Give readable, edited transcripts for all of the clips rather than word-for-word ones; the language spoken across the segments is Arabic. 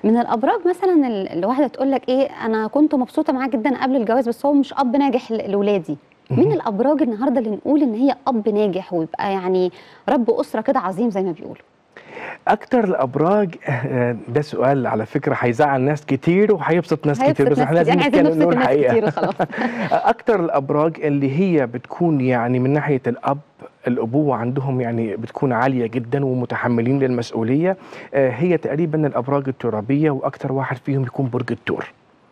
من الابراج مثلا الواحده تقول لك ايه، انا كنت مبسوطه معاه جدا قبل الجواز بس هو مش اب ناجح لاولادي. مين الابراج النهارده اللي نقول ان هي اب ناجح ويبقى يعني رب اسره كده عظيم زي ما بيقولوا؟ اكتر الابراج ده سؤال على فكره هيزعل ناس كتير وهيبسط ناس كتير، بس احنا لازم نتكلم نقول الحقيقه. اكتر الابراج اللي هي بتكون يعني من ناحيه الابوه عندهم يعني بتكون عاليه جدا ومتحملين للمسؤوليه، هي تقريبا الابراج الترابيه، واكتر واحد فيهم يكون برج الثور.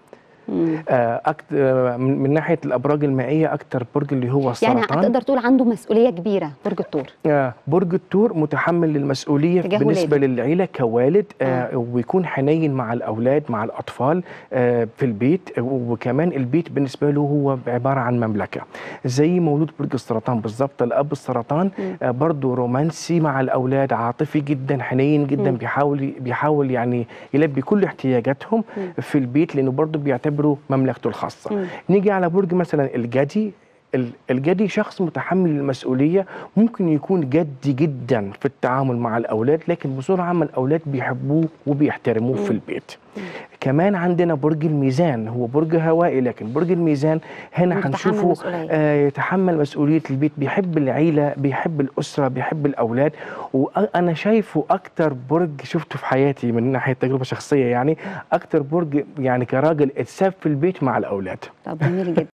من ناحيه الابراج المائيه اكتر برج اللي هو السرطان. يعني هتقدر تقول عنده مسؤوليه كبيره برج الثور. برج الثور متحمل للمسؤوليه بالنسبه للعيله كوالد، ويكون حنين مع الاولاد مع الاطفال في البيت، وكمان البيت بالنسبه له هو عباره عن مملكه زي مولود برج السرطان بالظبط. الاب السرطان برضه رومانسي مع الاولاد، عاطفي جدا، حنين جدا، بيحاول يعني يلبي كل احتياجاتهم في البيت لانه برضه بيعتبر مملكته الخاصة. نيجي على برج مثلا الجدي. الجدي شخص متحمل المسؤولية، ممكن يكون جدي جدا في التعامل مع الأولاد، لكن بصورة عامة الأولاد بيحبوه وبيحترموه في البيت. كمان عندنا برج الميزان، هو برج هوائي، لكن برج الميزان هنا هنشوفه يتحمل مسؤولية البيت، بيحب العيلة، بيحب الأسرة، بيحب الأولاد. وأنا شايفه أكتر برج شفته في حياتي من ناحية تجربة شخصية، يعني أكتر برج يعني كراجل اتساب في البيت مع الأولاد. طب جميل جدا.